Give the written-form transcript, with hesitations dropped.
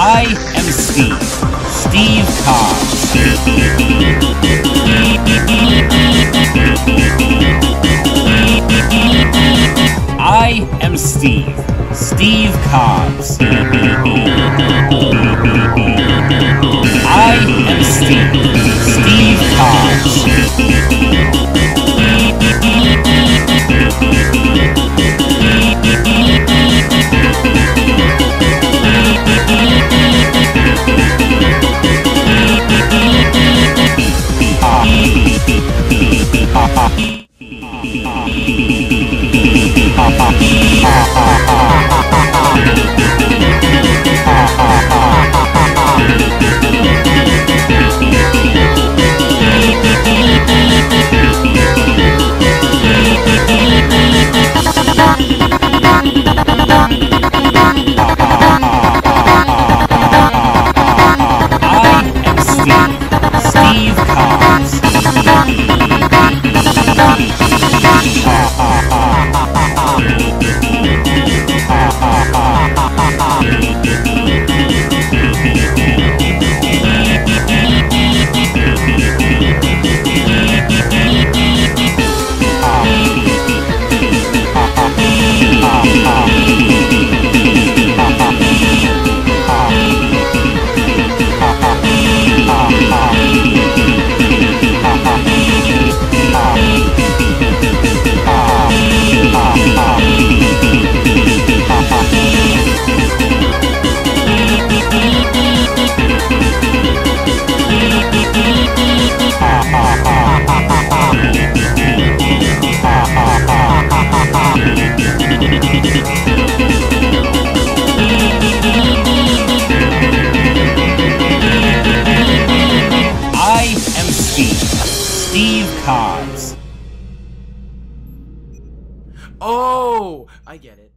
I am Steve. Steve Cobbs. I am Steve. Steve Cobbs. I am Steve. Steve Cobbs. Steve Cobbs. I am Steve Cobbs. Oh, I get it.